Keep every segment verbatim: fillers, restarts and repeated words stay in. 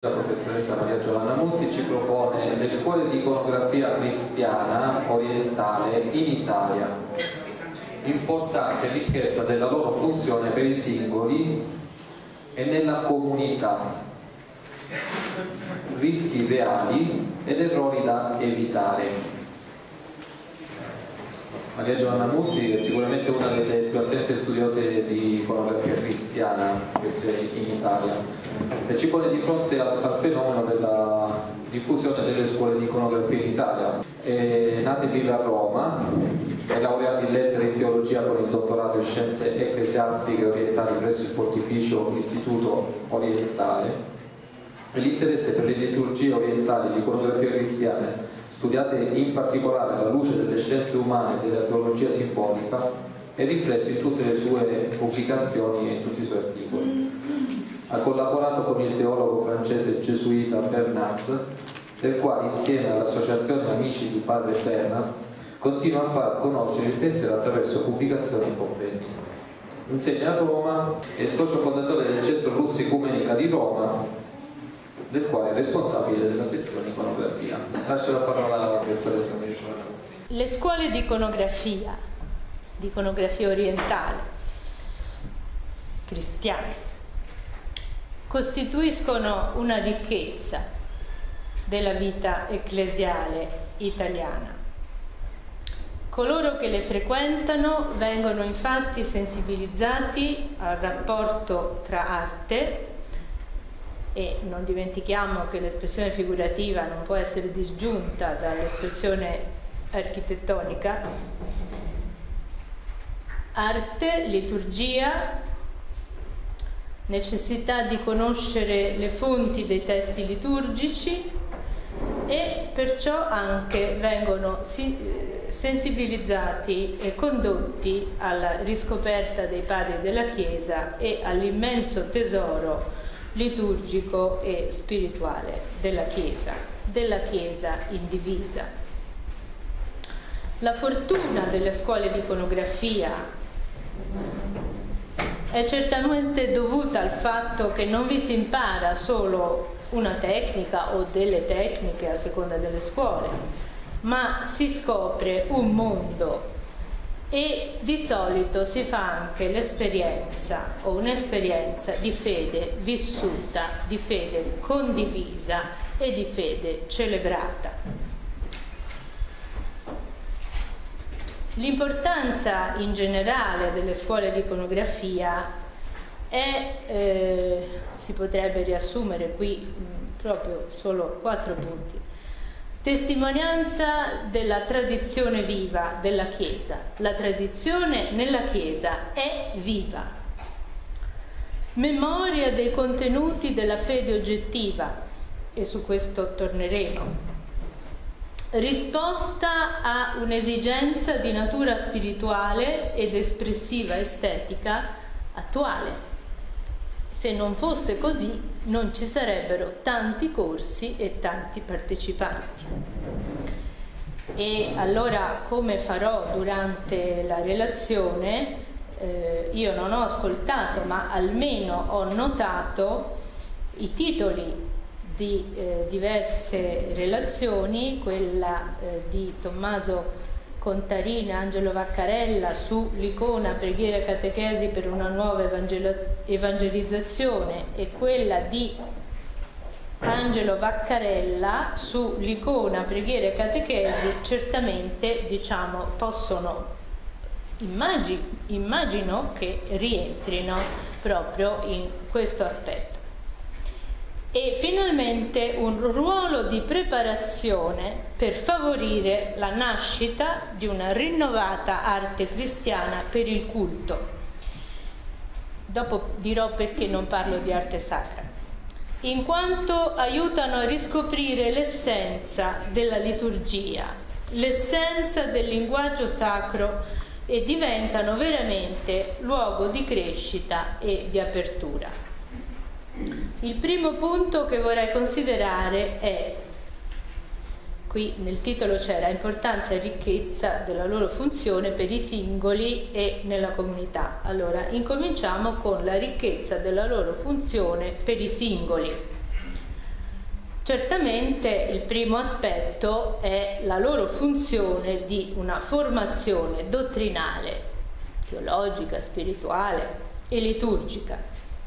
La professoressa Maria Giovanna Muzzi ci propone le scuole di iconografia cristiana orientale in Italia, importanza e ricchezza della loro funzione per i singoli e nella comunità, rischi ideali ed errori da evitare. Maria Giovanna Muzzi è sicuramente una delle più attente studiose di iconografia cristiana che c'è in Italia e ci pone di fronte al, al fenomeno della diffusione delle scuole di iconografia in Italia. È nata e vive a Roma, è laureata in lettere e in teologia con il dottorato in scienze ecclesiastiche orientali presso il Pontificio Istituto Orientale e l'interesse per le liturgie orientali di iconografia cristiana, studiate in particolare alla luce delle scienze umane e della teologia simbolica, è riflesso in tutte le sue pubblicazioni e in tutti i suoi articoli. Ha collaborato con il teologo francese gesuita Bernard, del quale insieme all'associazione Amici di Padre Bernard continua a far conoscere il pensiero attraverso pubblicazioni e compendi. Insegna a Roma, è socio fondatore del Centro Luss Ecumenica di Roma, del quale è responsabile della sezione iconografia. Lascio la parola alla professoressa Maria Giovanna Muzzi. Le scuole di iconografia, di iconografia orientale, cristiane, costituiscono una ricchezza della vita ecclesiale italiana. Coloro che le frequentano vengono infatti sensibilizzati al rapporto tra arte, e non dimentichiamo che l'espressione figurativa non può essere disgiunta dall'espressione architettonica, arte, liturgia, necessità di conoscere le fonti dei testi liturgici e perciò anche vengono sensibilizzati e condotti alla riscoperta dei padri della Chiesa e all'immenso tesoro liturgico e spirituale della Chiesa, della Chiesa indivisa. La fortuna delle scuole di iconografia è certamente dovuta al fatto che non vi si impara solo una tecnica o delle tecniche a seconda delle scuole, ma si scopre un mondo e di solito si fa anche l'esperienza o un'esperienza di fede vissuta, di fede condivisa e di fede celebrata. L'importanza in generale delle scuole di iconografia è, eh, si potrebbe riassumere qui mh, proprio solo quattro punti. Testimonianza della tradizione viva della Chiesa. La tradizione nella Chiesa è viva. Memoria dei contenuti della fede oggettiva, e su questo torneremo. Risposta a un'esigenza di natura spirituale ed espressiva estetica attuale. Se non fosse così, non ci sarebbero tanti corsi e tanti partecipanti. E allora, come farò durante la relazione, eh, io non ho ascoltato, ma almeno ho notato i titoli di eh, diverse relazioni, quella eh, di Tommaso Contarina, Angelo Vaccarella sull'icona preghiera e catechesi per una nuova evangelizzazione e quella di Angelo Vaccarella sull'icona preghiera e catechesi, certamente diciamo possono immagino, immagino che rientrino proprio in questo aspetto. E finalmente un ruolo di preparazione per favorire la nascita di una rinnovata arte cristiana per il culto. Dopo dirò perché non parlo di arte sacra. In quanto aiutano a riscoprire l'essenza della liturgia, l'essenza del linguaggio sacro e diventano veramente luogo di crescita e di apertura. Il primo punto che vorrei considerare è, qui nel titolo c'era importanza e ricchezza della loro funzione per i singoli e nella comunità. Allora, incominciamo con la ricchezza della loro funzione per i singoli. Certamente il primo aspetto è la loro funzione di una formazione dottrinale, teologica, spirituale e liturgica.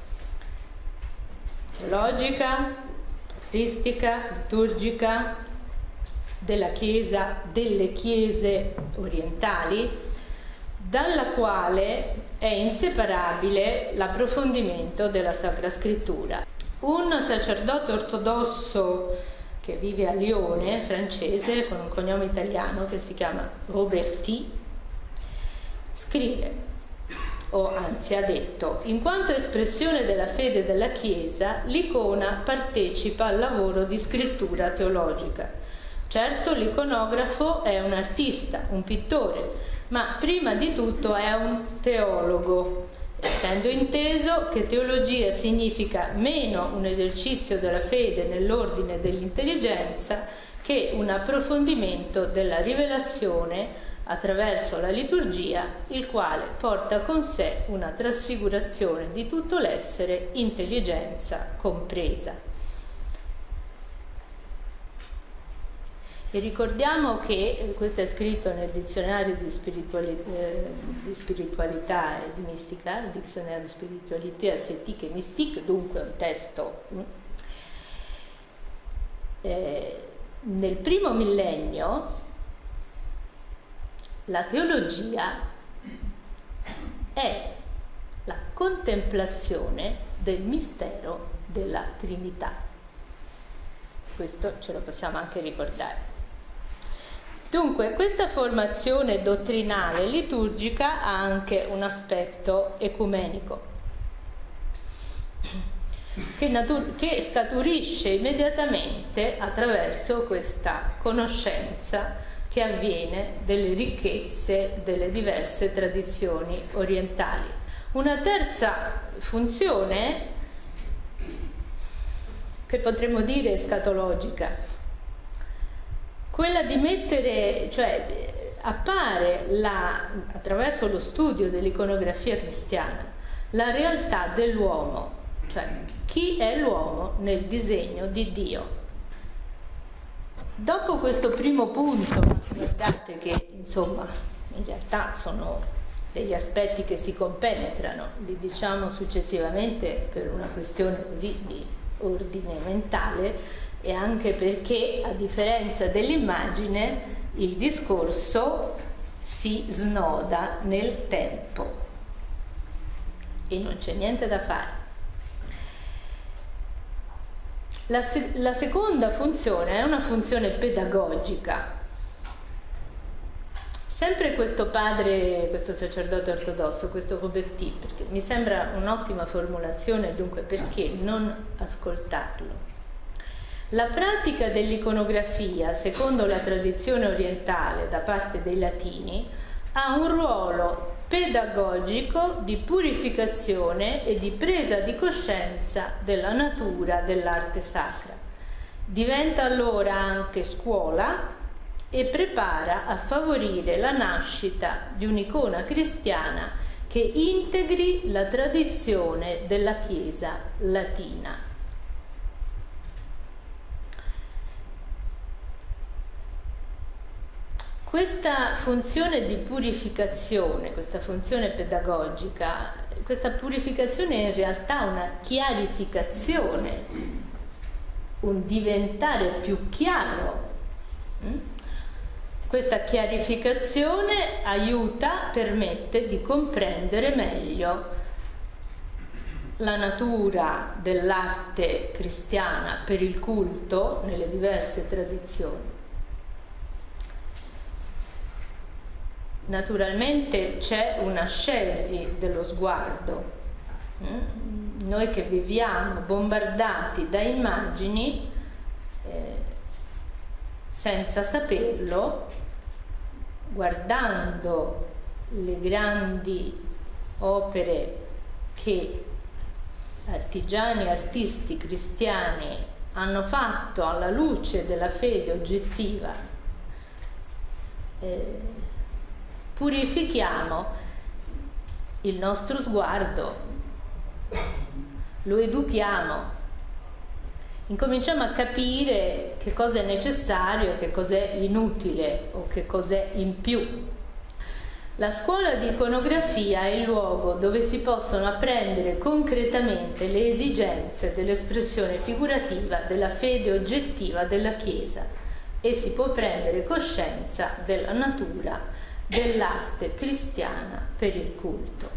Teologica, patristica, liturgica, della Chiesa, delle chiese orientali, dalla quale è inseparabile l'approfondimento della Sacra Scrittura. Un sacerdote ortodosso che vive a Lione, francese, con un cognome italiano che si chiama Roberti, scrive, o anzi ha detto: in quanto espressione della fede della Chiesa, l'icona partecipa al lavoro di scrittura teologica. Certo, l'iconografo è un artista, un pittore, ma prima di tutto è un teologo, essendo inteso che teologia significa meno un esercizio della fede nell'ordine dell'intelligenza che un approfondimento della rivelazione attraverso la liturgia, il quale porta con sé una trasfigurazione di tutto l'essere, intelligenza compresa. E ricordiamo che questo è scritto nel dizionario di, spirituali, eh, di spiritualità e di mistica, il dizionario di spiritualité, ascetique et mystique, dunque un testo. Eh, nel primo millennio la teologia è la contemplazione del mistero della Trinità. Questo ce lo possiamo anche ricordare. Dunque, questa formazione dottrinale liturgica ha anche un aspetto ecumenico, che, natur- che scaturisce immediatamente attraverso questa conoscenza che avviene delle ricchezze delle diverse tradizioni orientali. Una terza funzione, che potremmo dire escatologica, quella di mettere, cioè appare la, attraverso lo studio dell'iconografia cristiana, la realtà dell'uomo, cioè chi è l'uomo nel disegno di Dio. Dopo questo primo punto, guardate che insomma in realtà sono degli aspetti che si compenetrano, li diciamo successivamente per una questione così di ordine mentale, e anche perché, a differenza dell'immagine, il discorso si snoda nel tempo e non c'è niente da fare. La, se- la seconda funzione è una funzione pedagogica. Sempre questo padre, questo sacerdote ortodosso, questo Roberti, perché mi sembra un'ottima formulazione, dunque perché non ascoltarlo? La pratica dell'iconografia, secondo la tradizione orientale da parte dei latini, ha un ruolo pedagogico di purificazione e di presa di coscienza della natura dell'arte sacra. Diventa allora anche scuola e prepara a favorire la nascita di un'icona cristiana che integri la tradizione della Chiesa latina. Questa funzione di purificazione, questa funzione pedagogica, questa purificazione è in realtà una chiarificazione, un diventare più chiaro. Questa chiarificazione aiuta, permette di comprendere meglio la natura dell'arte cristiana per il culto nelle diverse tradizioni. Naturalmente c'è un'ascesi dello sguardo. Noi che viviamo bombardati da immagini, eh, senza saperlo, guardando le grandi opere che artigiani e artisti cristiani hanno fatto alla luce della fede oggettiva, eh, purifichiamo il nostro sguardo, lo educhiamo incominciamo a capire che cosa è necessario e che cos'è inutile o che cos'è in più. La scuola di iconografia è il luogo dove si possono apprendere concretamente le esigenze dell'espressione figurativa della fede oggettiva della Chiesa e si può prendere coscienza della natura dell'arte cristiana per il culto.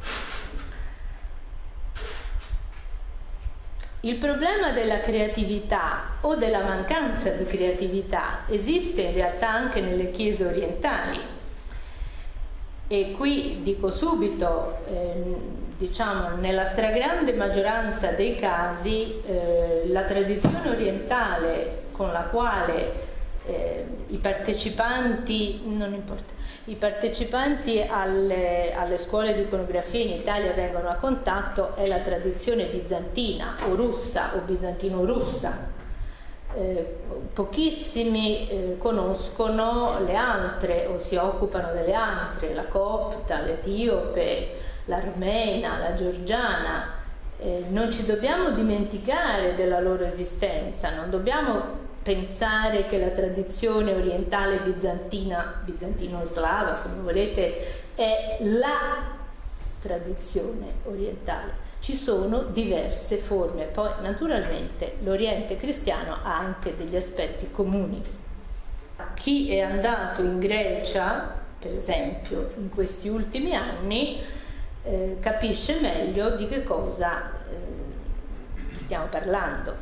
Il problema della creatività o della mancanza di creatività esiste in realtà anche nelle chiese orientali. E qui dico subito, eh, diciamo, nella stragrande maggioranza dei casi eh, la tradizione orientale con la quale eh, i partecipanti, non importa, i partecipanti alle, alle scuole di iconografia in Italia vengono a contatto è la tradizione bizantina o russa o bizantino-russa. Eh, pochissimi eh, conoscono le altre o si occupano delle altre, la copta, l'etiope, l'armena, la georgiana. Eh, non ci dobbiamo dimenticare della loro esistenza, non dobbiamo pensare che la tradizione orientale bizantina, bizantino-slava, come volete, è la tradizione orientale. Ci sono diverse forme, poi naturalmente l'Oriente cristiano ha anche degli aspetti comuni. Chi è andato in Grecia, per esempio, in questi ultimi anni, eh, capisce meglio di che cosa eh, stiamo parlando.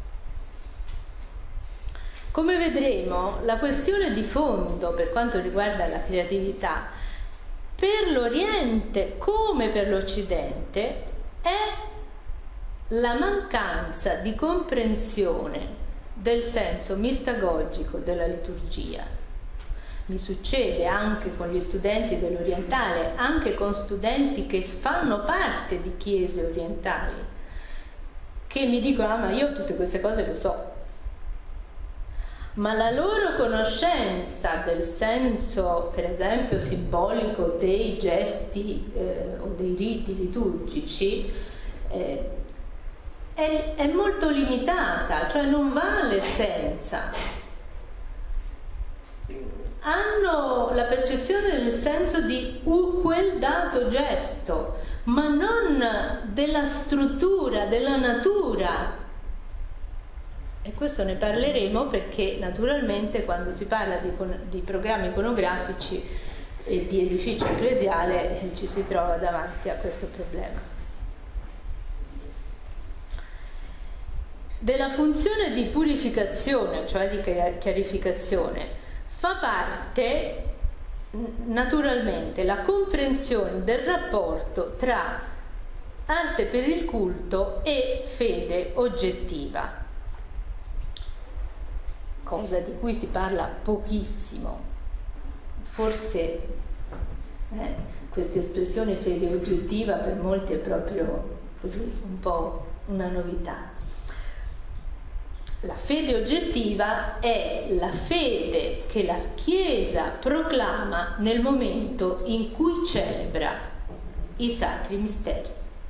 Come vedremo, la questione di fondo per quanto riguarda la creatività, per l'Oriente come per l'Occidente, è la mancanza di comprensione del senso mistagogico della liturgia. Mi succede anche con gli studenti dell'orientale, anche con studenti che fanno parte di chiese orientali, che mi dicono: ah, ma io tutte queste cose le so. Ma la loro conoscenza del senso, per esempio, simbolico dei gesti eh, o dei riti liturgici eh, è, è molto limitata, cioè non va all'essenza. Hanno la percezione del senso di uh, quel dato gesto, ma non della struttura, della natura. E questo ne parleremo perché naturalmente quando si parla di, di programmi iconografici e di edificio ecclesiale eh, ci si trova davanti a questo problema. Della funzione di purificazione, cioè di chiarificazione, fa parte naturalmente la comprensione del rapporto tra arte per il culto e fede oggettiva, cosa di cui si parla pochissimo. Forse eh, questa espressione fede oggettiva per molti è proprio così un po' una novità. La fede oggettiva è la fede che la Chiesa proclama nel momento in cui celebra i sacri misteri,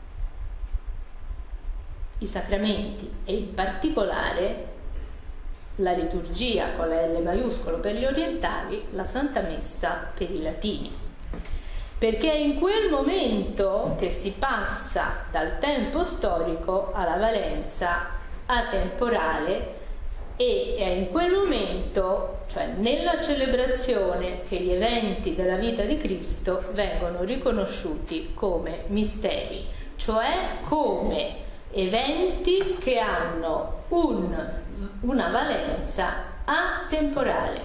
i sacramenti, e in particolare la liturgia con la L maiuscolo per gli orientali, la Santa Messa per i latini, perché è in quel momento che si passa dal tempo storico alla valenza atemporale, e è in quel momento, cioè nella celebrazione, che gli eventi della vita di Cristo vengono riconosciuti come misteri, cioè come eventi che hanno un una valenza atemporale.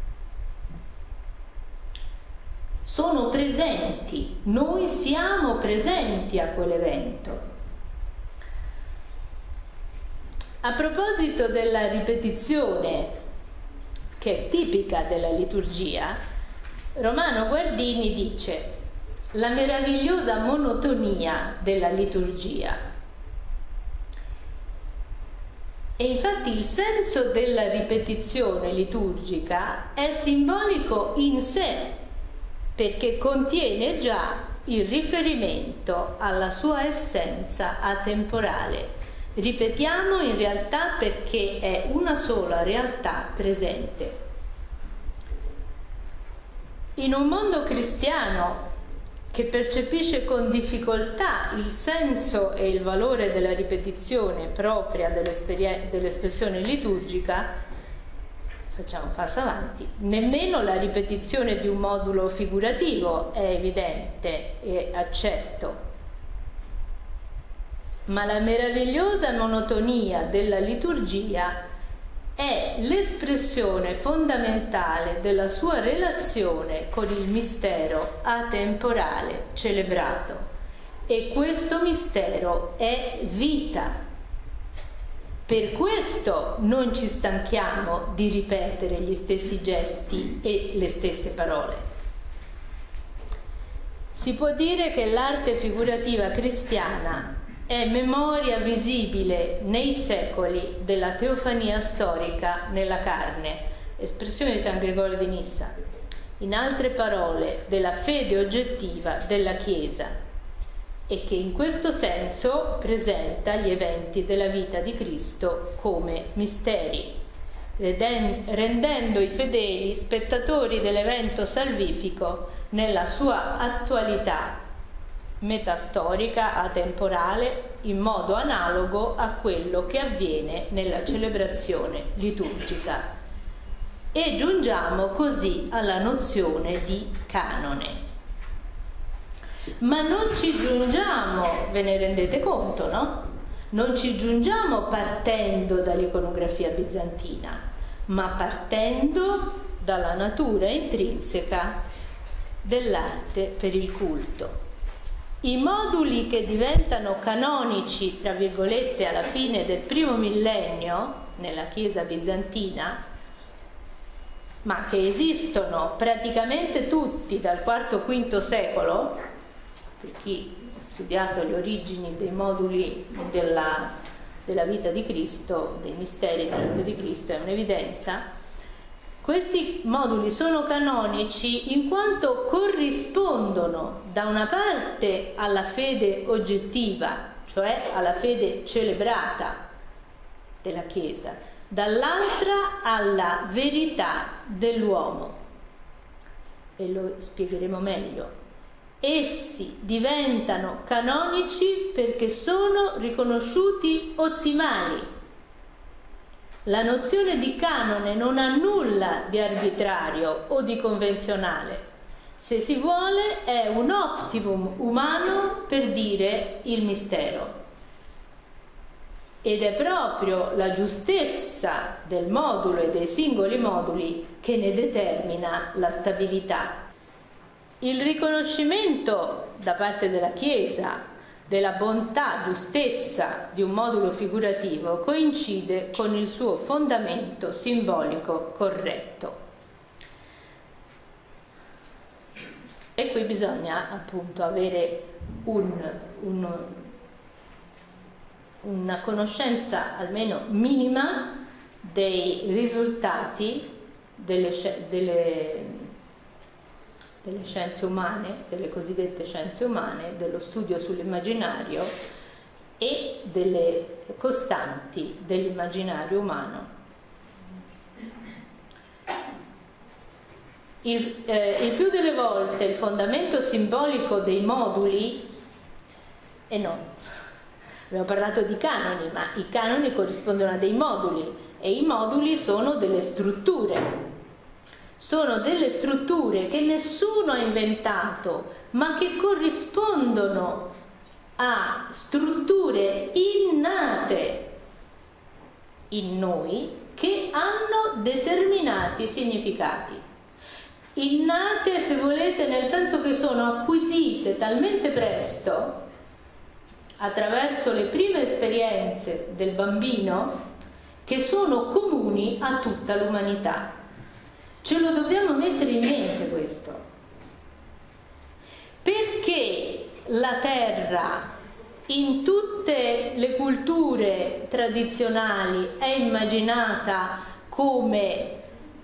Sono presenti, noi siamo presenti a quell'evento. A proposito della ripetizione, che è tipica della liturgia, Romano Guardini dice: la meravigliosa monotonia della liturgia. E infatti il senso della ripetizione liturgica è simbolico in sé, perché contiene già il riferimento alla sua essenza atemporale, Ripetiamo in realtà perché è una sola realtà presente. In un mondo cristiano che percepisce con difficoltà il senso e il valore della ripetizione propria dell'espressione liturgica, facciamo un passo avanti, nemmeno la ripetizione di un modulo figurativo è evidente e accetto, ma la meravigliosa monotonia della liturgia è l'espressione fondamentale della sua relazione con il mistero atemporale celebrato, e questo mistero è vita. Per questo non ci stanchiamo di ripetere gli stessi gesti e le stesse parole. Si può dire che l'arte figurativa cristiana è memoria visibile nei secoli della teofania storica nella carne, espressione di San Gregorio di Nissa, in altre parole della fede oggettiva della Chiesa, e che in questo senso presenta gli eventi della vita di Cristo come misteri, rendendo i fedeli spettatori dell'evento salvifico nella sua attualità metastorica, atemporale, in modo analogo a quello che avviene nella celebrazione liturgica. E giungiamo così alla nozione di canone. Ma non ci giungiamo, ve ne rendete conto, no? Non ci giungiamo partendo dall'iconografia bizantina, ma partendo dalla natura intrinseca dell'arte per il culto. I moduli che diventano canonici, tra virgolette, alla fine del primo millennio nella Chiesa bizantina, ma che esistono praticamente tutti dal quarto quinto secolo, per chi ha studiato le origini dei moduli della, della vita di Cristo, dei misteri della vita di Cristo, è un'evidenza. Questi moduli sono canonici in quanto corrispondono da una parte alla fede oggettiva, cioè alla fede celebrata della Chiesa, dall'altra alla verità dell'uomo. E lo spiegheremo meglio. Essi diventano canonici perché sono riconosciuti ottimali. La nozione di canone non ha nulla di arbitrario o di convenzionale. Se si vuole, è un optimum umano per dire il mistero. Ed è proprio la giustezza del modulo e dei singoli moduli che ne determina la stabilità. Il riconoscimento da parte della Chiesa della bontà, giustezza di un modulo figurativo coincide con il suo fondamento simbolico corretto. E qui bisogna appunto avere un, un, una conoscenza almeno minima dei risultati delle, delle delle scienze umane, delle cosiddette scienze umane, dello studio sull'immaginario e delle costanti dell'immaginario umano. Il, eh, il più delle volte il fondamento simbolico dei moduli, e non, abbiamo parlato di canoni, ma i canoni corrispondono a dei moduli, e i moduli sono delle strutture. Sono delle strutture che nessuno ha inventato, ma che corrispondono a strutture innate in noi che hanno determinati significati. Innate, se volete, nel senso che sono acquisite talmente presto attraverso le prime esperienze del bambino che sono comuni a tutta l'umanità. Ce lo dobbiamo mettere in mente questo, perché la terra in tutte le culture tradizionali è immaginata come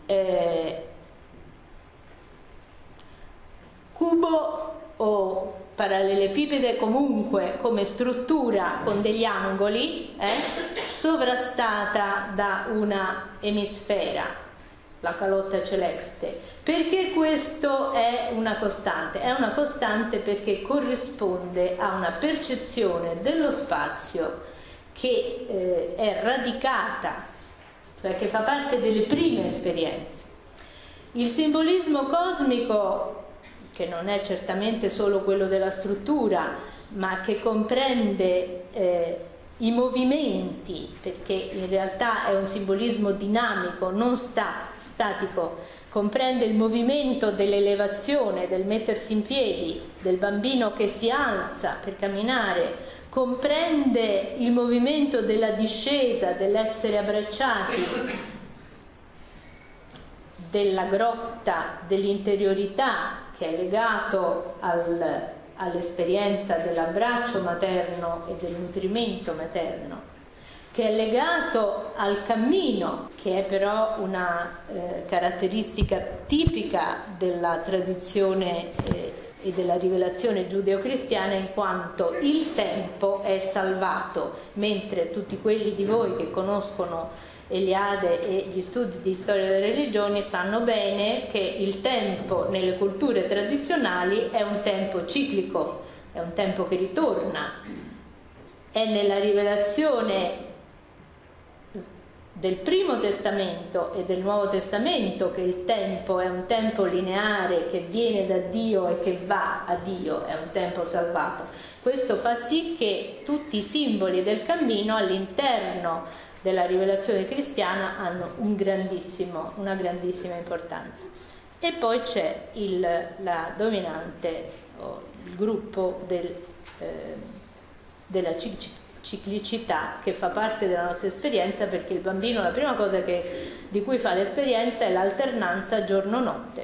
eh, cubo o parallelepipede comunque come struttura con degli angoli, eh, sovrastata da una emisfera, la calotta celeste. Perché questo è una costante? È una costante perché corrisponde a una percezione dello spazio che eh, è radicata, cioè che fa parte delle prime esperienze. Il simbolismo cosmico, che non è certamente solo quello della struttura, ma che comprende eh, i movimenti, perché in realtà è un simbolismo dinamico, non sta, statico, comprende il movimento dell'elevazione, del mettersi in piedi, del bambino che si alza per camminare, comprende il movimento della discesa, dell'essere abbracciati, della grotta, dell'interiorità, che è legato al, all'esperienza dell'abbraccio materno e del nutrimento materno, che è legato al cammino, che è però una eh, caratteristica tipica della tradizione eh, e della rivelazione giudeo-cristiana, in quanto il tempo è salvato, mentre tutti quelli di voi che conoscono Eliade e gli studi di storia delle religioni sanno bene che il tempo nelle culture tradizionali è un tempo ciclico, è un tempo che ritorna. È nella rivelazione del Primo Testamento e del Nuovo Testamento che il tempo è un tempo lineare che viene da Dio e che va a Dio, è un tempo salvato. Questo fa sì che tutti i simboli del cammino all'interno della rivelazione cristiana hanno un grandissimo, una grandissima importanza. E poi c'è il, la dominante, o il gruppo del, eh, della ciclicità, che fa parte della nostra esperienza, perché il bambino la prima cosa che, di cui fa l'esperienza è l'alternanza giorno-notte.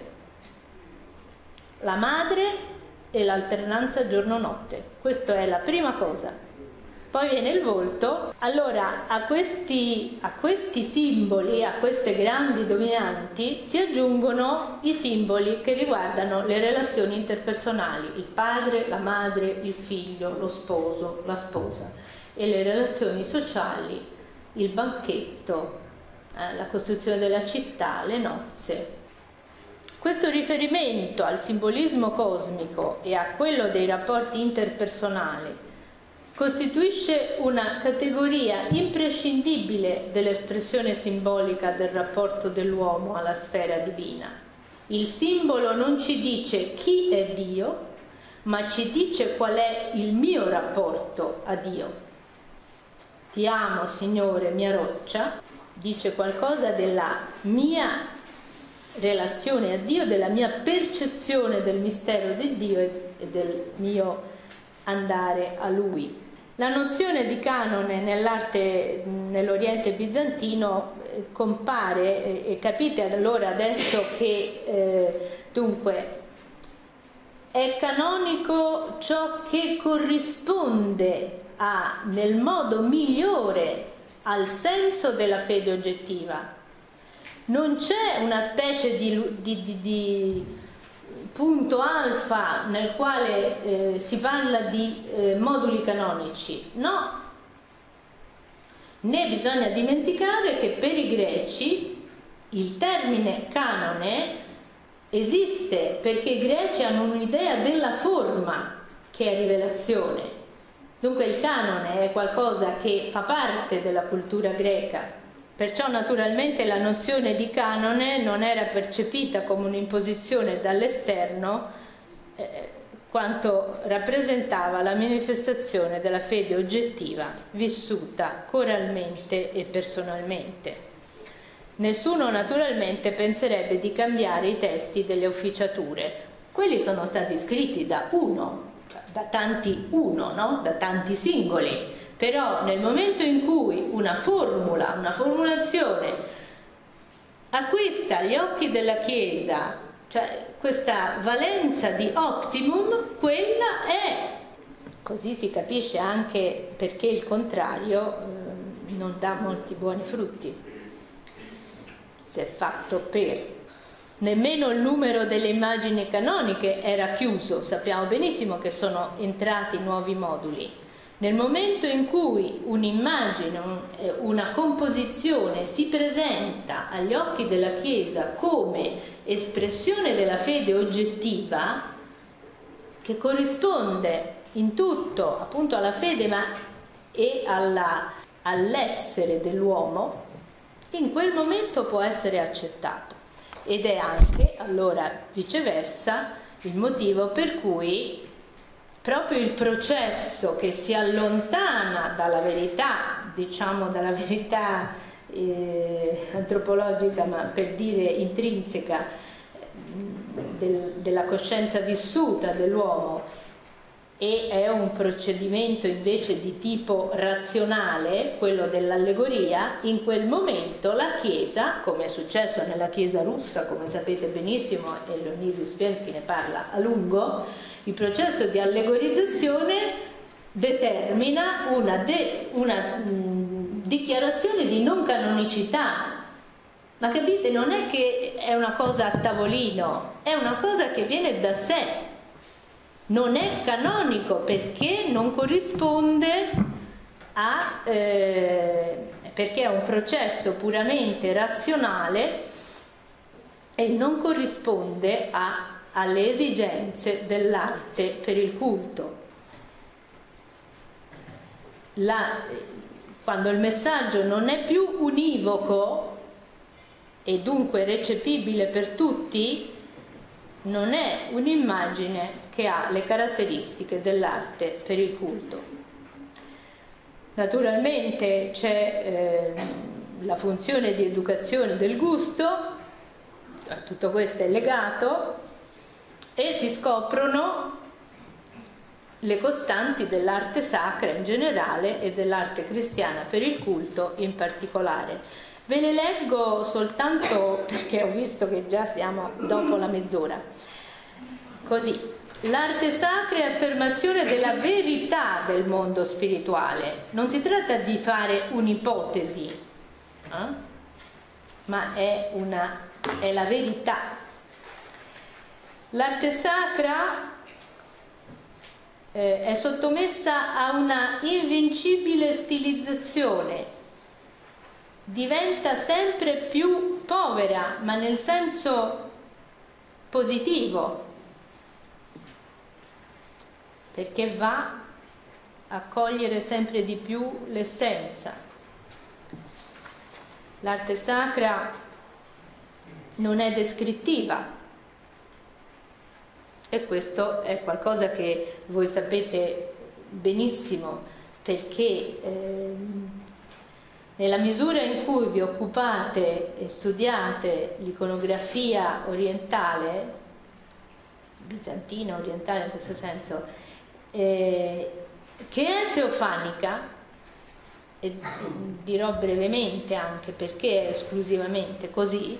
La madre e l'alternanza giorno-notte, questa è la prima cosa. Poi viene il volto. Allora a questi, a questi simboli, a queste grandi dominanti si aggiungono i simboli che riguardano le relazioni interpersonali, il padre, la madre, il figlio, lo sposo, la sposa, e le relazioni sociali, il banchetto, eh, la costruzione della città, le nozze. Questo riferimento al simbolismo cosmico e a quello dei rapporti interpersonali costituisce una categoria imprescindibile dell'espressione simbolica del rapporto dell'uomo alla sfera divina. Il simbolo non ci dice chi è Dio, ma ci dice qual è il mio rapporto a Dio. Ti amo, Signore, mia roccia, dice qualcosa della mia relazione a Dio, della mia percezione del mistero di Dio e del mio andare a Lui. La nozione di canone nell'arte, nell'Oriente bizantino eh, compare eh, e capite allora adesso che eh, dunque è canonico ciò che corrisponde a, nel modo migliore al senso della fede oggettiva. Non c'è una specie di, di, di, di punto alfa nel quale eh, si parla di eh, moduli canonici, no, né bisogna dimenticare che per i greci il termine canone esiste perché i greci hanno un'idea della forma che è rivelazione. Dunque il canone è qualcosa che fa parte della cultura greca. Perciò naturalmente la nozione di canone non era percepita come un'imposizione dall'esterno eh, quanto rappresentava la manifestazione della fede oggettiva vissuta coralmente e personalmente. Nessuno naturalmente penserebbe di cambiare i testi delle officiature. Quelli sono stati scritti da uno, cioè da tanti uno, no? Da tanti singoli. Però nel momento in cui una formula, una formulazione acquista agli occhi della Chiesa, cioè questa valenza di optimum, quella è. Così si capisce anche perché il contrario eh, non dà molti buoni frutti, se è fatto per. nemmeno il numero delle immagini canoniche era chiuso, sappiamo benissimo che sono entrati nuovi moduli. Nel momento in cui un'immagine, una composizione si presenta agli occhi della Chiesa come espressione della fede oggettiva, che corrisponde in tutto appunto alla fede ma e alla, all'essere dell'uomo, in quel momento può essere accettato. Ed è anche, allora, viceversa, il motivo per cui proprio il processo che si allontana dalla verità, diciamo dalla verità eh, antropologica, ma per dire intrinseca, del, della coscienza vissuta dell'uomo, e è un procedimento invece di tipo razionale, quello dell'allegoria, in quel momento la Chiesa, come è successo nella Chiesa russa, come sapete benissimo, e Leonid Uspensky ne parla a lungo, il processo di allegorizzazione determina una, de, una mh, dichiarazione di non canonicità. Ma capite, non è che è una cosa a tavolino, è una cosa che viene da sé. Non è canonico perché non corrisponde a eh, perché è un processo puramente razionale e non corrisponde a, alle esigenze dell'arte per il culto. La, quando il messaggio non è più univoco e dunque recepibile per tutti, non è un'immagine che ha le caratteristiche dell'arte per il culto. Naturalmente c'è eh, la funzione di educazione del gusto, tutto questo è legato, e si scoprono le costanti dell'arte sacra in generale e dell'arte cristiana per il culto in particolare. Ve le leggo soltanto perché ho visto che già siamo dopo la mezz'ora. Così, l'arte sacra è affermazione della verità del mondo spirituale. Non si tratta di fare un'ipotesi, eh? ma è, una, è la verità. L'arte sacra eh, è sottomessa a una invincibile stilizzazione. Diventa sempre più povera, ma nel senso positivo, perché va a cogliere sempre di più l'essenza. L'arte sacra non è descrittiva, e questo è qualcosa che voi sapete benissimo, perché eh, nella misura in cui vi occupate e studiate l'iconografia orientale, bizantina, orientale in questo senso, eh, che è teofanica, e dirò brevemente anche perché è esclusivamente così,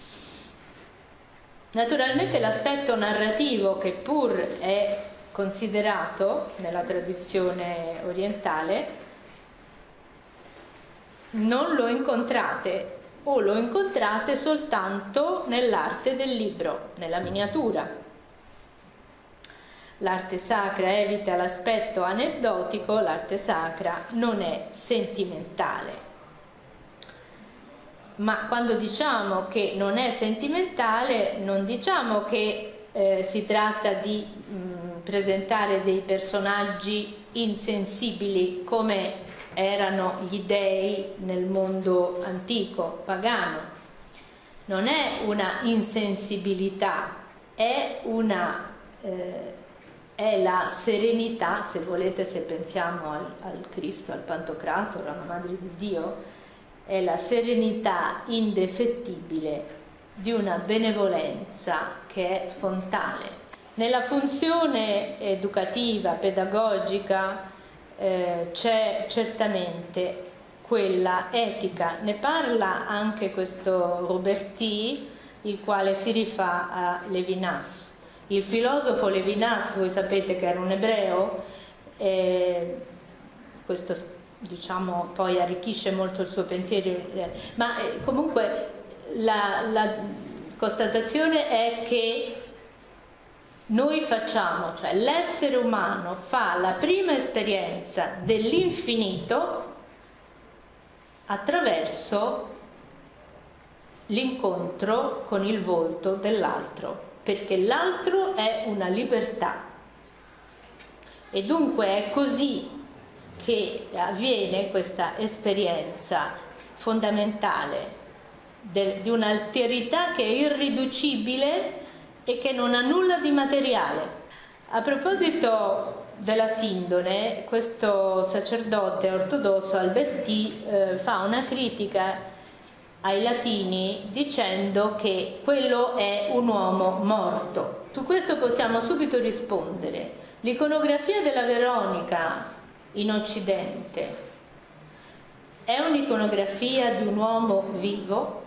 naturalmente l'aspetto narrativo, che pur è considerato nella tradizione orientale, non lo incontrate o lo incontrate soltanto nell'arte del libro, nella miniatura. L'arte sacra evita l'aspetto aneddotico, l'arte sacra non è sentimentale. Ma quando diciamo che non è sentimentale, non diciamo che eh, si tratta di mh, presentare dei personaggi insensibili come erano gli dei nel mondo antico, pagano. Non è una insensibilità, è una eh, è la serenità, se volete, se pensiamo al, al Cristo, al Pantocrator, alla Madre di Dio, è la serenità indefettibile di una benevolenza che è fontane. Nella funzione educativa, pedagogica, Eh, c'è certamente quella etica. Ne parla anche questo Roberti, il quale si rifà a Levinas. Il filosofo Levinas, voi sapete che era un ebreo, eh, questo diciamo poi arricchisce molto il suo pensiero, eh, ma eh, comunque la, la, constatazione è che noi facciamo, cioè l'essere umano fa la prima esperienza dell'infinito attraverso l'incontro con il volto dell'altro, perché l'altro è una libertà e dunque è così che avviene questa esperienza fondamentale de, di un'alterità che è irriducibile e che non ha nulla di materiale. A proposito della sindone, questo sacerdote ortodosso Alberti eh, fa una critica ai latini dicendo che quello è un uomo morto. Su questo possiamo subito rispondere. L'iconografia della Veronica in Occidente è un'iconografia di un uomo vivo.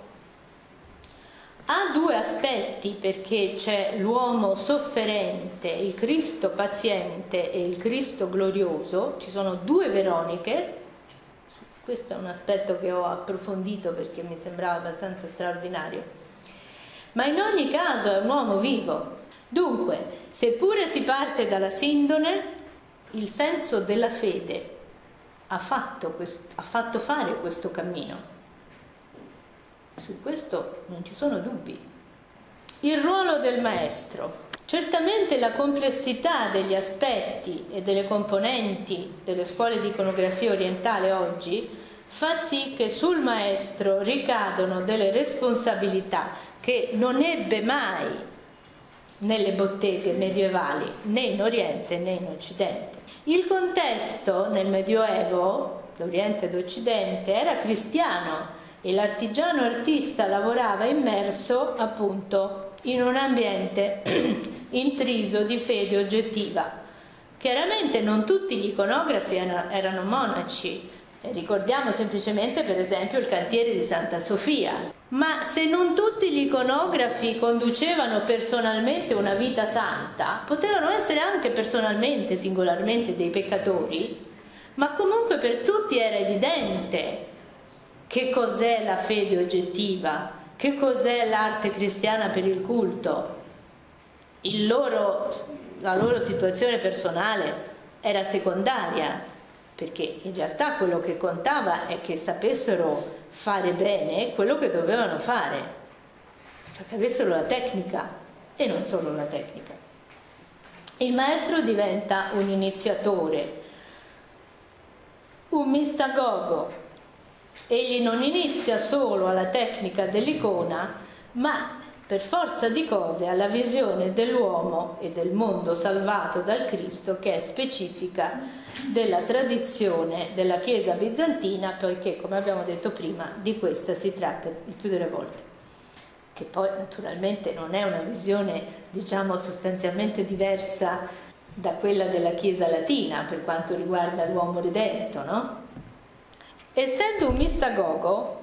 Ha due aspetti, perché c'è l'uomo sofferente, il Cristo paziente e il Cristo glorioso. Ci sono due Veroniche. Questo è un aspetto che ho approfondito perché mi sembrava abbastanza straordinario. Ma in ogni caso è un uomo vivo. Dunque, seppure si parte dalla sindone, il senso della fede ha fatto, questo, ha fatto fare questo cammino. Su questo non ci sono dubbi. Il ruolo del maestro. Certamente la complessità degli aspetti e delle componenti delle scuole di iconografia orientale oggi fa sì che sul maestro ricadono delle responsabilità che non ebbe mai nelle botteghe medievali, né in Oriente né in Occidente. Il contesto nel Medioevo, d'Oriente ed Occidente, era cristiano e l'artigiano artista lavorava immerso appunto in un ambiente intriso di fede oggettiva. Chiaramente non tutti gli iconografi erano monaci, ricordiamo semplicemente per esempio il cantiere di Santa Sofia, ma se non tutti gli iconografi conducevano personalmente una vita santa, potevano essere anche personalmente, singolarmente dei peccatori, ma comunque per tutti era evidente che cos'è la fede oggettiva, che cos'è l'arte cristiana per il culto. Il loro, la loro situazione personale era secondaria, perché in realtà quello che contava è che sapessero fare bene quello che dovevano fare, cioè che avessero la tecnica e non solo la tecnica. Il maestro diventa un iniziatore, un mistagogo. Egli non inizia solo alla tecnica dell'icona, ma per forza di cose alla visione dell'uomo e del mondo salvato dal Cristo, che è specifica della tradizione della Chiesa bizantina, poiché, come abbiamo detto prima, di questa si tratta il più delle volte, che poi naturalmente non è una visione, diciamo, sostanzialmente diversa da quella della Chiesa latina per quanto riguarda l'uomo redento, no? Essendo un mistagogo,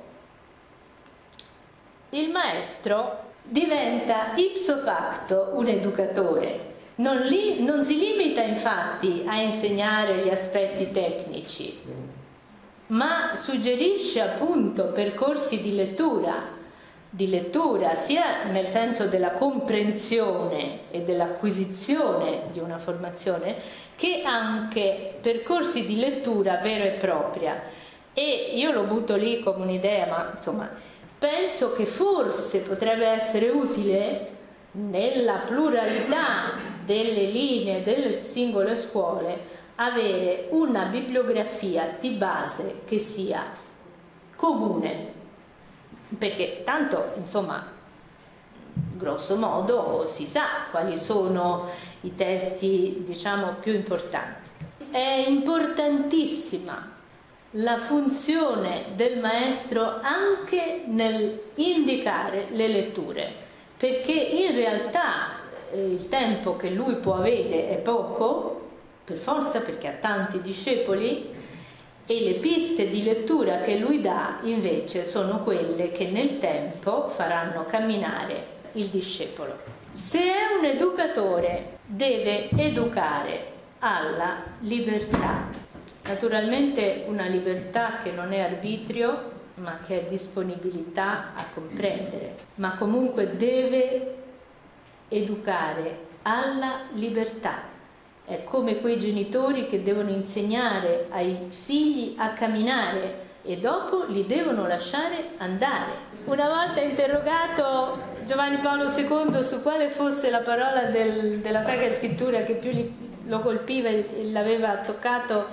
il maestro diventa ipso facto un educatore. Non, li, non si limita infatti a insegnare gli aspetti tecnici, ma suggerisce appunto percorsi di lettura, di lettura sia nel senso della comprensione e dell'acquisizione di una formazione, che anche percorsi di lettura vera e propria. E io lo butto lì come un'idea, ma insomma penso che forse potrebbe essere utile nella pluralità delle linee delle singole scuole avere una bibliografia di base che sia comune, perché tanto insomma grosso modo si sa quali sono i testi, diciamo, più importanti. È importantissima la funzione del maestro anche nel indicare le letture, perché in realtà eh, il tempo che lui può avere è poco, per forza, perché ha tanti discepoli, e le piste di lettura che lui dà invece sono quelle che nel tempo faranno camminare il discepolo. Se è un educatore, deve educare alla libertà. Naturalmente una libertà che non è arbitrio, ma che è disponibilità a comprendere, ma comunque deve educare alla libertà. È come quei genitori che devono insegnare ai figli a camminare e dopo li devono lasciare andare. Una volta interrogato Giovanni Paolo secondo su quale fosse la parola del, della Sacra Scrittura che più li, lo colpiva e l'aveva toccato,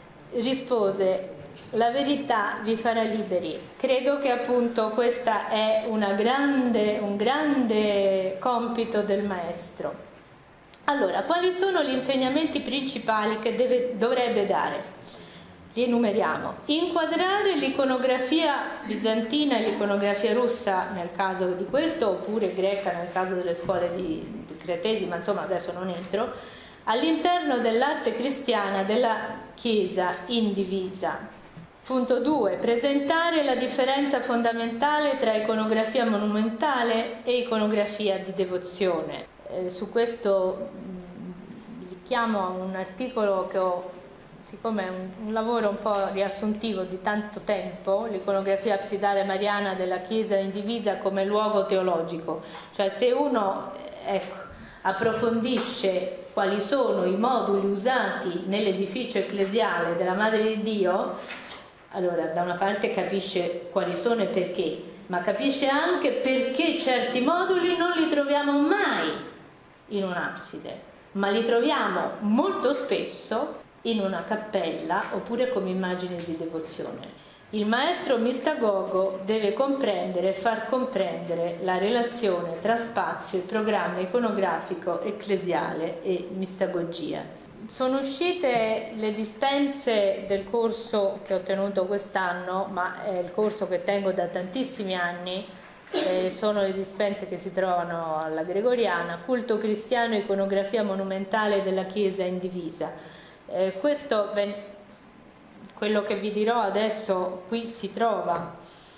rispose: la verità vi farà liberi. Credo che appunto questa è una grande, un grande compito del maestro. Allora, quali sono gli insegnamenti principali che deve, dovrebbe dare? Li enumeriamo. Inquadrare l'iconografia bizantina e l'iconografia russa nel caso di questo, oppure greca nel caso delle scuole di, di cretesi, ma insomma adesso non entro, all'interno dell'arte cristiana della Chiesa indivisa. Punto due. Presentare la differenza fondamentale tra iconografia monumentale e iconografia di devozione. Eh, su questo mh, richiamo a un articolo che ho, siccome è un, un lavoro un po' riassuntivo di tanto tempo, l'iconografia absidale mariana della Chiesa indivisa come luogo teologico. Cioè, se uno ecco, approfondisce quali sono i moduli usati nell'edificio ecclesiale della Madre di Dio, allora da una parte capisce quali sono e perché, ma capisce anche perché certi moduli non li troviamo mai in un'abside, ma li troviamo molto spesso in una cappella oppure come immagini di devozione. Il maestro mistagogo deve comprendere e far comprendere la relazione tra spazio e programma iconografico ecclesiale e mistagogia. Sono uscite le dispense del corso che ho tenuto quest'anno, ma è il corso che tengo da tantissimi anni. Eh, sono le dispense che si trovano alla Gregoriana, culto cristiano e iconografia monumentale della Chiesa indivisa. Eh, questo, quello che vi dirò adesso qui si trova,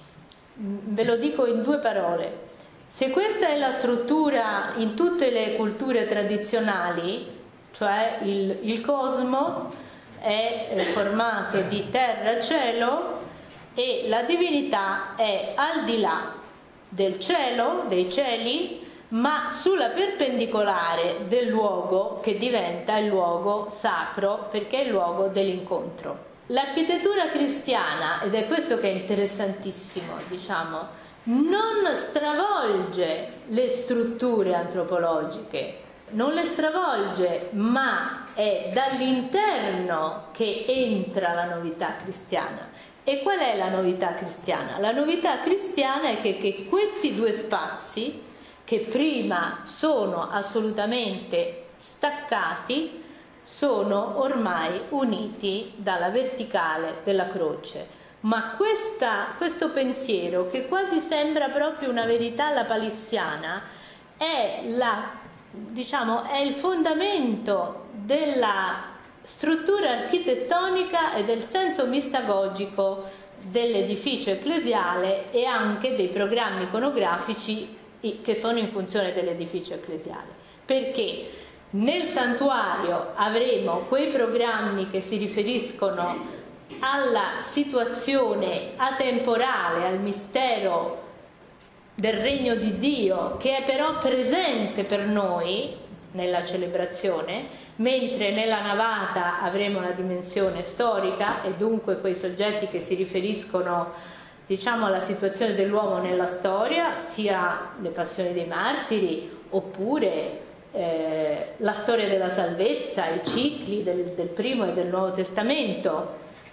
ve lo dico in due parole. Se questa è la struttura in tutte le culture tradizionali, cioè il, il cosmo è formato di terra, cielo, e la divinità è al di là del cielo, dei cieli, ma sulla perpendicolare del luogo che diventa il luogo sacro, perché è il luogo dell'incontro. L'architettura cristiana, ed è questo che è interessantissimo, diciamo, non stravolge le strutture antropologiche, non le stravolge, ma è dall'interno che entra la novità cristiana. E qual è la novità cristiana? La novità cristiana è che, che questi due spazi, che prima sono assolutamente staccati, sono ormai uniti dalla verticale della croce. Ma questa, questo pensiero, che quasi sembra proprio una verità lapalissiana, è, la, diciamo, è il fondamento della struttura architettonica e del senso mistagogico dell'edificio ecclesiale e anche dei programmi iconografici che sono in funzione dell'edificio ecclesiale. Perché nel santuario avremo quei programmi che si riferiscono alla situazione atemporale, al mistero del regno di Dio, che è però presente per noi nella celebrazione, mentre nella navata avremo la dimensione storica e dunque quei soggetti che si riferiscono, diciamo, alla situazione dell'uomo nella storia, sia le passioni dei martiri oppure eh, la storia della salvezza, i cicli del, del Primo e del Nuovo Testamento.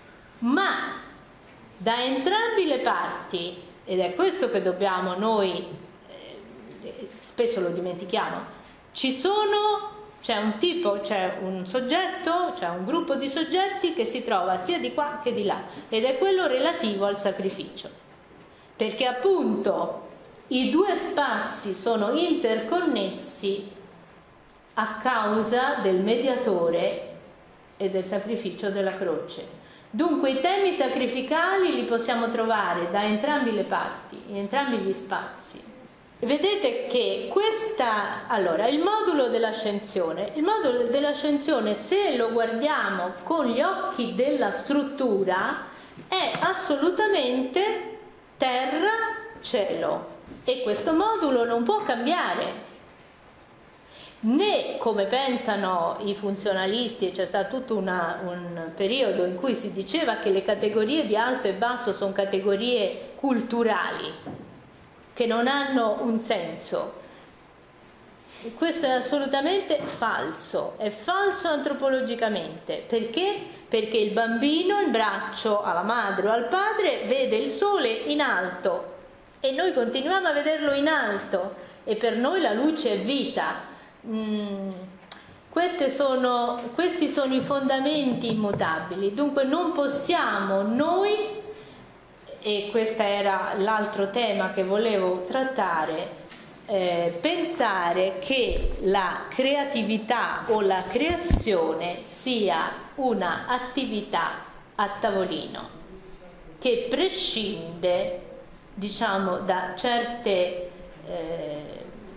Ma da entrambi le parti, ed è questo che dobbiamo noi, eh, spesso lo dimentichiamo, ci sono, c'è un tipo, c'è un soggetto, c'è un gruppo di soggetti che si trova sia di qua che di là, ed è quello relativo al sacrificio, perché appunto i due spazi sono interconnessi a causa del mediatore e del sacrificio della croce. Dunque i temi sacrificali li possiamo trovare da entrambi le parti, in entrambi gli spazi. Vedete che questa, allora, il modulo dell'ascensione, il modulo dell'ascensione, se lo guardiamo con gli occhi della struttura, è assolutamente terra, cielo, e questo modulo non può cambiare. Né, come pensano i funzionalisti, c'è stato tutto una, un periodo in cui si diceva che le categorie di alto e basso sono categorie culturali, che non hanno un senso. E questo è assolutamente falso, è falso antropologicamente. Perché? Perché il bambino in braccio alla madre o al padre vede il sole in alto e noi continuiamo a vederlo in alto, e per noi la luce è vita. Mm, queste sono, questi sono i fondamenti immutabili. Dunque non possiamo noi, e questo era l'altro tema che volevo trattare, eh, pensare che la creatività o la creazione sia una attività a tavolino che prescinde, diciamo, da certe eh,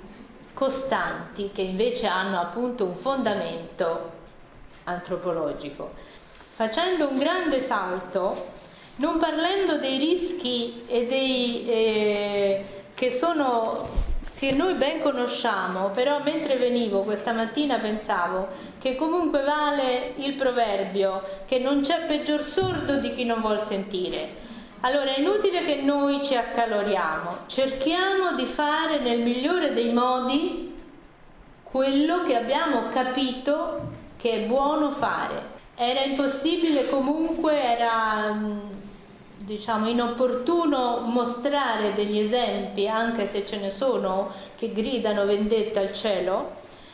costanti che invece hanno appunto un fondamento antropologico. Facendo un grande salto, non parlando dei rischi e dei eh, che sono che noi ben conosciamo, però mentre venivo questa mattina pensavo che comunque vale il proverbio che non c'è peggior sordo di chi non vuol sentire. Allora è inutile che noi ci accaloriamo, cerchiamo di fare nel migliore dei modi quello che abbiamo capito che è buono fare. Era impossibile comunque, era diciamo inopportuno mostrare degli esempi, anche se ce ne sono che gridano vendetta al cielo.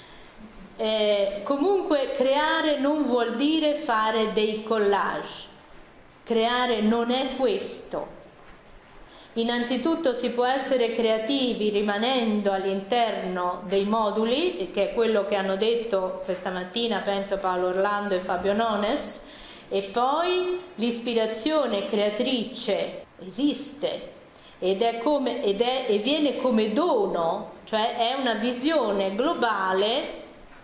Eh, comunque creare non vuol dire fare dei collage. Creare non è questo. Innanzitutto si può essere creativi rimanendo all'interno dei moduli, che è quello che hanno detto questa mattina, penso Paolo Orlando e Fabio Nones, e poi l'ispirazione creatrice esiste ed è come, ed è, e viene come dono, cioè è una visione globale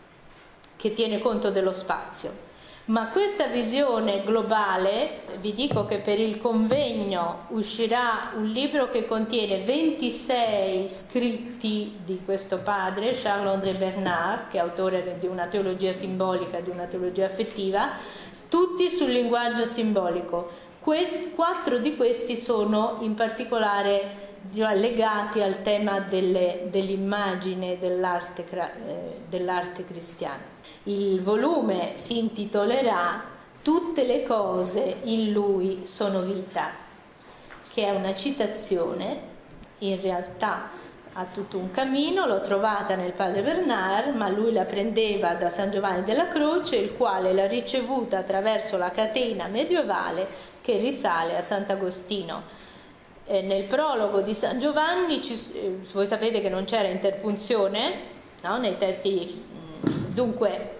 che tiene conto dello spazio. Ma questa visione globale, vi dico che per il convegno uscirà un libro che contiene ventisei scritti di questo padre, Charles-André Bernard, che è autore di una teologia simbolica e di una teologia affettiva, tutti sul linguaggio simbolico. Questi, quattro di questi sono in particolare legati al tema delle, dell'immagine dell'arte, eh, dell'arte cristiana. Il volume si intitolerà Tutte le cose in lui sono vita, che è una citazione, in realtà ha tutto un cammino, l'ho trovata nel padre Bernard, ma lui la prendeva da San Giovanni della Croce, il quale l'ha ricevuta attraverso la catena medievale che risale a Sant'Agostino. Eh, nel prologo di San Giovanni, ci, eh, voi sapete che non c'era interpunzione, no? Nei testi, mh, dunque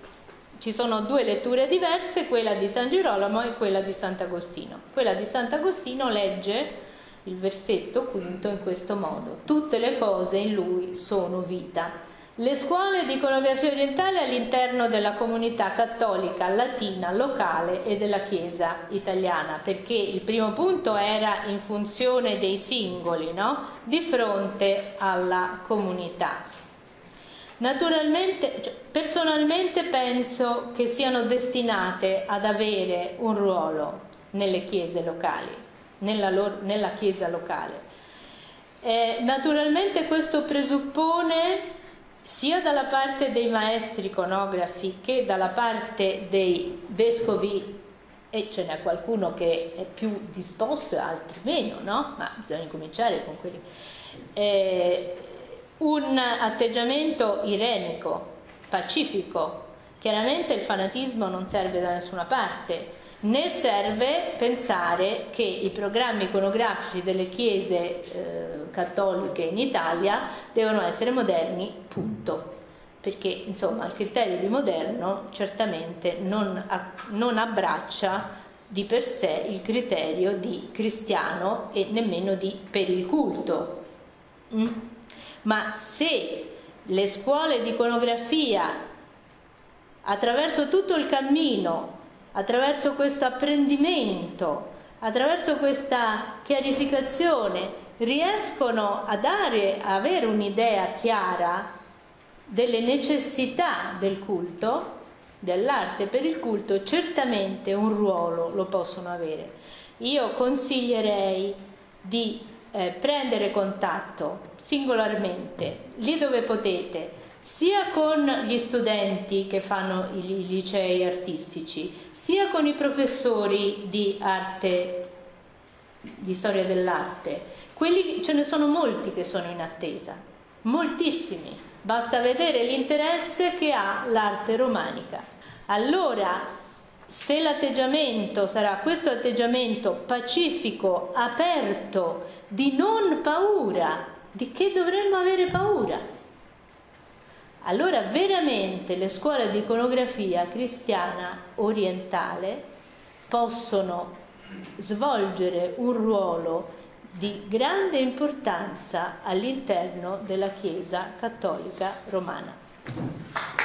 ci sono due letture diverse, quella di San Girolamo e quella di Sant'Agostino. Quella di Sant'Agostino legge il versetto quinto in questo modo: tutte le cose in lui sono vita. Le scuole di iconografia orientale all'interno della comunità cattolica latina locale e della Chiesa italiana, perché il primo punto era in funzione dei singoli, no? Di fronte alla comunità. Naturalmente, cioè, personalmente penso che siano destinate ad avere un ruolo nelle chiese locali, nella, loro, nella chiesa locale. Eh, naturalmente questo presuppone sia dalla parte dei maestri iconografi che dalla parte dei vescovi, e ce n'è qualcuno che è più disposto e altri meno, no? Ma bisogna cominciare con quelli. Eh, un atteggiamento irenico, pacifico. Chiaramente il fanatismo non serve da nessuna parte, né serve pensare che i programmi iconografici delle chiese eh, cattoliche in Italia devono essere moderni, punto. Perché insomma il criterio di moderno certamente non, non abbraccia di per sé il criterio di cristiano e nemmeno di per il culto. Mm? Ma se le scuole di iconografia, attraverso tutto il cammino, attraverso questo apprendimento, attraverso questa chiarificazione riescono a dare, a avere un'idea chiara delle necessità del culto, dell'arte per il culto, certamente un ruolo lo possono avere. Io consiglierei di eh, prendere contatto singolarmente, lì dove potete, sia con gli studenti che fanno i, i licei artistici, sia con i professori di arte, di storia dell'arte. Quelli, ce ne sono molti che sono in attesa, moltissimi, basta vedere l'interesse che ha l'arte romanica. Allora, se l'atteggiamento sarà questo atteggiamento pacifico, aperto, di non paura, di che dovremmo avere paura? Allora veramente le scuole di iconografia cristiana orientale possono svolgere un ruolo di grande importanza all'interno della Chiesa cattolica romana.